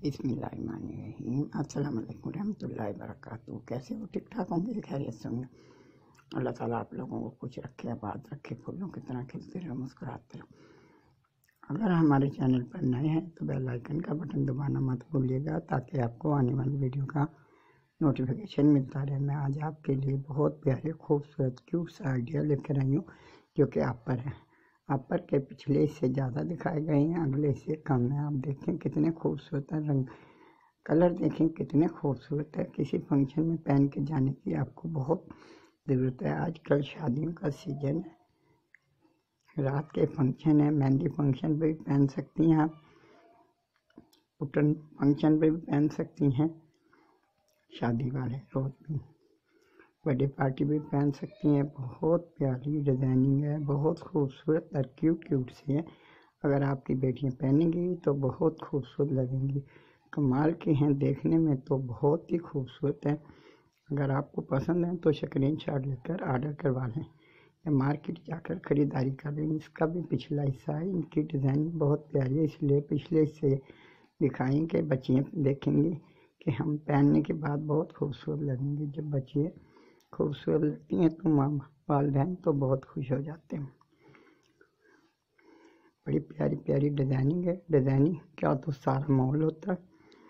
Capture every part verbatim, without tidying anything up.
بسم اللہ الرحمن الرحیم۔ السلام علیکم ورحمۃ اللہ وبرکاتہ۔ کیسے ہو؟ ٹھیک ٹھاک ہوں گے؟ خیریت سے ہوں گے؟ اللہ تعالیٰ آپ لوگوں کو کچھ رکھے، آباد رکھے، پھولوں کی طرح کھلتے رہو، مسکراتے رہو۔ اگر ہمارے چینل پر نئے ہیں تو بیل آئیکن کا بٹن دبانا مت بھولیے گا تاکہ آپ کو آنے والی ویڈیو کا نوٹیفیکیشن ملتا رہے۔ میں آج آپ کے لیے بہت پیارے خوبصورت کیوٹ سا آئیڈیا لے کر آئی ہوں جو کہ آپ پر ہے۔ آپ پر کے پچھلے اس سے زیادہ دکھائے گئے ہیں، اگلے اس سے کم ہے۔ آپ دیکھیں کتنے خوبصورت ہے، رنگ کلر دیکھیں کتنے خوبصورت ہے۔ کسی فنکشن میں پہن کے جانے کی آپ کو بہت ضرورت ہے۔ آج کل شادیوں کا سیزن ہے، رات کے فنکشن ہے، مہندی فنکشن پہ بھی پہن سکتی ہیں آپ، پٹن فنکشن پہ بھی پہن سکتی ہیں، شادی والے روز بھی، برتھڈے پارٹی بھی پہن سکتی ہیں۔ بہت پیاری ڈیزائننگ ہے، بہت خوبصورت اور کیوٹ کیوٹ سی ہے۔ اگر آپ کی بیٹیاں پہنیں گی تو بہت خوبصورت لگیں گی، کمال کی ہیں، دیکھنے میں تو بہت ہی خوبصورت ہے۔ اگر آپ کو پسند ہے تو اسکرین شاٹ لے کر آرڈر کروا لیں یا مارکیٹ جا کر خریداری کر لیں۔ اس کا بھی پچھلا حصہ ہے، ان کی ڈیزائننگ بہت پیاری ہے، اس لیے پچھلے حصے دکھائیں کہ بچیاں دیکھیں گی کہ ہم پہننے کے بعد بہت خوبصورت لگیں گی۔ جب بچیاں خوبصورت لگتی ہیں تو ماں والدین تو بہت خوش ہو جاتے ہیں۔ بڑی پیاری پیاری ڈیزائننگ ہے۔ ڈیزائننگ کیا تو سارا ماحول ہوتا ہے۔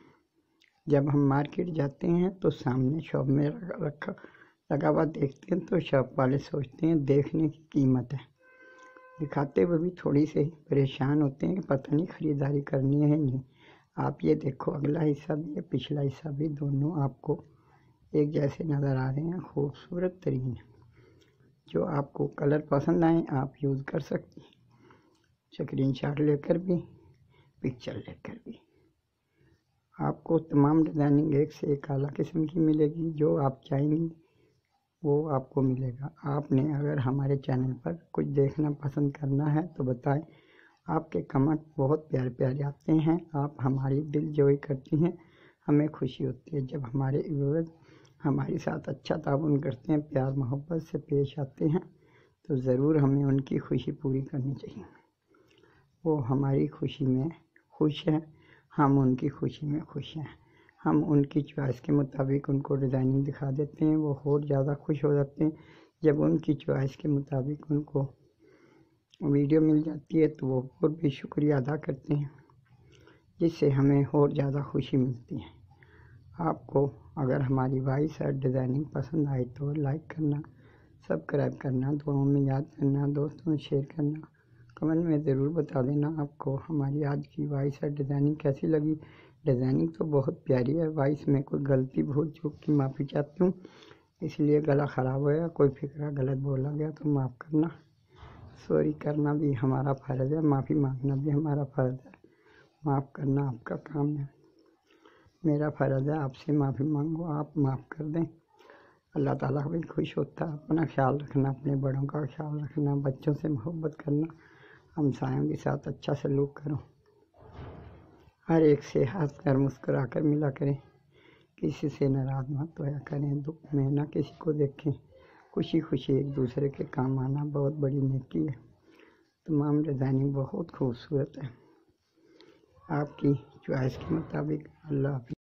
جب ہم مارکیٹ جاتے ہیں تو سامنے شاپ میں رکھا لگا ہوا دیکھتے ہیں تو شاپ والے سوچتے ہیں دیکھنے کی قیمت ہے، دکھاتے ہوئے بھی تھوڑی سے پریشان ہوتے ہیں کہ پتہ نہیں خریداری کرنی ہے نہیں۔ آپ یہ دیکھو، اگلا حصہ بھی ہے، پچھلا حصہ بھی، دونوں آپ کو ایک جیسے نظر آ رہے ہیں، خوبصورت ترین۔ جو آپ کو کلر پسند آئیں آپ یوز کر سکتی ہیں، اسکرین شاٹ لے کر بھی، پکچر لے کر بھی۔ آپ کو تمام ڈیزائننگ ایک سے ایک اعلیٰ قسم کی ملے گی، جو آپ چاہیں گی وہ آپ کو ملے گا۔ آپ نے اگر ہمارے چینل پر کچھ دیکھنا پسند کرنا ہے تو بتائیں، آپ کے کمنٹ بہت پیارے پیارے آتے ہیں، آپ ہماری دل جوئی کرتی ہیں، ہمیں خوشی ہوتی ہے جب ہمارے ویورز ہمارے ساتھ اچھا تعاون کرتے ہیں، پیار محبت سے پیش آتے ہیں، تو ضرور ہمیں ان کی خوشی پوری کرنی چاہیے۔ وہ ہماری خوشی میں خوش ہیں، ہم ان کی خوشی میں خوش ہیں۔ ہم ان کی چوائس کے مطابق ان کو ڈیزائننگ دکھا دیتے ہیں، وہ اور زیادہ خوش ہو جاتے ہیں جب ان کی چوائس کے مطابق ان کو ویڈیو مل جاتی ہے تو وہ اور بھی شکریہ ادا کرتے ہیں، جس سے ہمیں اور زیادہ خوشی ملتی ہے۔ آپ کو اگر ہماری وائس اور ڈیزائننگ پسند آئے تو لائک کرنا، سبسکرائب کرنا، دعاؤں میں یاد کرنا، دوستوں میں شیئر کرنا، کمنٹ میں ضرور بتا دینا آپ کو ہماری آج کی وائس اور ڈیزائننگ کیسی لگی۔ ڈیزائننگ تو بہت پیاری ہے، وائس میں کوئی غلطی بھول چوک کی معافی چاہتی ہوں، اس لیے گلا خراب ہوا، کوئی فکرہ غلط بولا گیا تو معاف کرنا۔ سوری کرنا بھی ہمارا فرض ہے، معافی مانگنا بھی ہمارا فرض ہے، معاف کرنا آپ کا کام ہے، میرا فرض ہے آپ سے معافی مانگو، آپ معاف کر دیں۔ اللہ تعالیٰ بھی خوش ہوتا ہے۔ اپنا خیال رکھنا، اپنے بڑوں کا خیال رکھنا، بچوں سے محبت کرنا، ہمسایوں کے ساتھ اچھا سلوک کرو، ہر ایک سے ہنس کر مسکرا کر ملا کریں، کسی سے ناراض مت ہویا کریں، دکھ میں نہ کسی کو دیکھیں، خوشی خوشی ایک دوسرے کے کام آنا بہت بڑی نیکی ہے۔ تمام ڈیزائننگ بہت خوبصورت ہے، آپ کی چوائس کے مطابق۔ اللہ حافظ۔